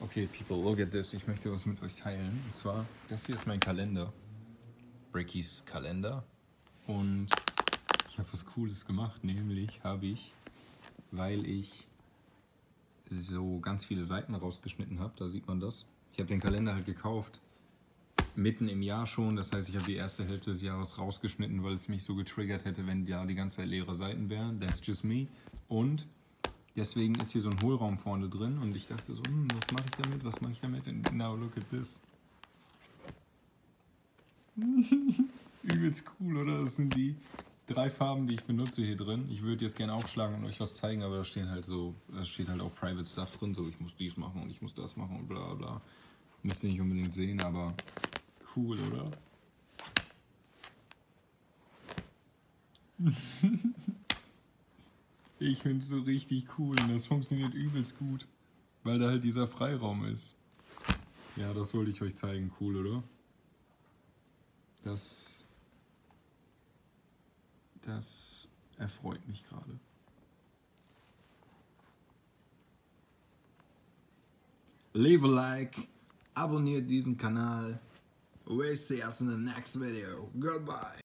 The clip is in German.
Okay, people, look at this. Ich möchte was mit euch teilen. Und zwar, das hier ist mein Kalender. Breakys Kalender. Und ich habe was Cooles gemacht. Nämlich habe ich, weil ich so ganz viele Seiten rausgeschnitten habe, da sieht man das. Ich habe den Kalender halt gekauft. Mitten im Jahr schon. Das heißt, ich habe die erste Hälfte des Jahres rausgeschnitten, weil es mich so getriggert hätte, wenn da die ganze Zeit leere Seiten wären. That's just me. Und deswegen ist hier so ein Hohlraum vorne drin und ich dachte so, was mache ich damit, was mache ich damit? And now look at this. Übelst cool, oder? Das sind die 3 Farben, die ich benutze hier drin. Ich würde jetzt gerne aufschlagen und euch was zeigen, aber da steht halt auch Private Stuff drin, so ich muss dies machen und ich muss das machen und bla bla. Müsst ihr nicht unbedingt sehen, aber cool, oder? Ich finde es so richtig cool und das funktioniert übelst gut, weil da halt dieser Freiraum ist. Ja, das wollte ich euch zeigen. Cool, oder? Das erfreut mich gerade. Leave a like, abonniert diesen Kanal. We'll see us in the next video. Goodbye.